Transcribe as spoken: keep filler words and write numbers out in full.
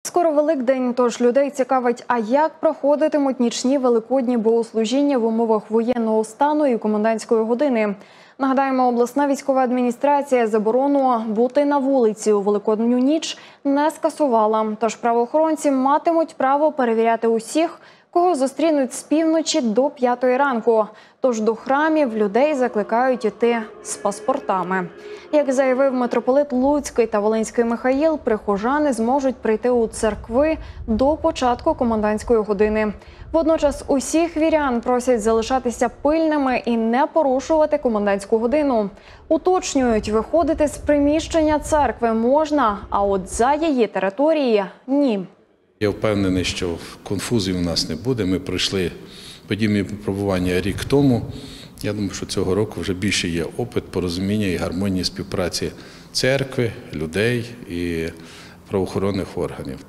Скоро Великдень, тож людей цікавить, а як проходитимуть нічні великодні богослужіння в умовах воєнного стану і комендантської години. Нагадаємо, обласна військова адміністрація заборону бути на вулиці у Великодню ніч не скасувала. Тож правоохоронці матимуть право перевіряти усіх, кого зустрінуть з півночі до п'ятої ранку. Тож до храмів людей закликають іти з паспортами. Як заявив митрополит Луцький та Волинський Михаїл, прихожани зможуть прийти у церкви до початку комендантської години. Водночас усіх вірян просять залишатися пильними і не порушувати комендантську годину. Уточнюють, виходити з приміщення церкви можна, а от за її території – ні. Я впевнений, що конфузії у нас не буде. Ми пройшли подібні випробування рік тому. Я думаю, що цього року вже більше є опит, порозуміння і гармонії співпраці церкви, людей і правоохоронних органів.